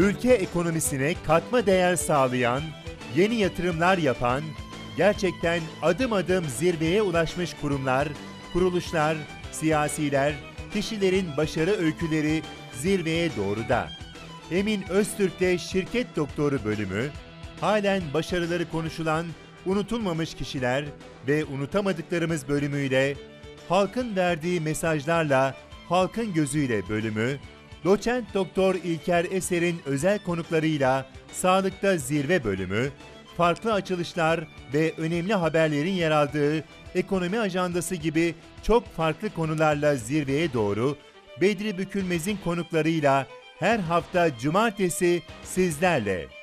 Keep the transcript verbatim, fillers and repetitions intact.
ülke ekonomisine katma değer sağlayan, yeni yatırımlar yapan, gerçekten adım adım zirveye ulaşmış kurumlar, kuruluşlar, siyasiler, kişilerin başarı öyküleri zirveye doğru da. Emin Öztürk'te Şirket Doktoru bölümü, halen başarıları konuşulan unutulmamış kişiler ve unutamadıklarımız bölümüyle, halkın verdiği mesajlarla halkın gözüyle bölümü, Doçent Doktor İlker Eser'in özel konuklarıyla Sağlıkta Zirve bölümü, farklı açılışlar ve önemli haberlerin yer aldığı ekonomi ajandası gibi çok farklı konularla zirveye doğru Bedri Bükülmez'in konuklarıyla her hafta cumartesi sizlerle.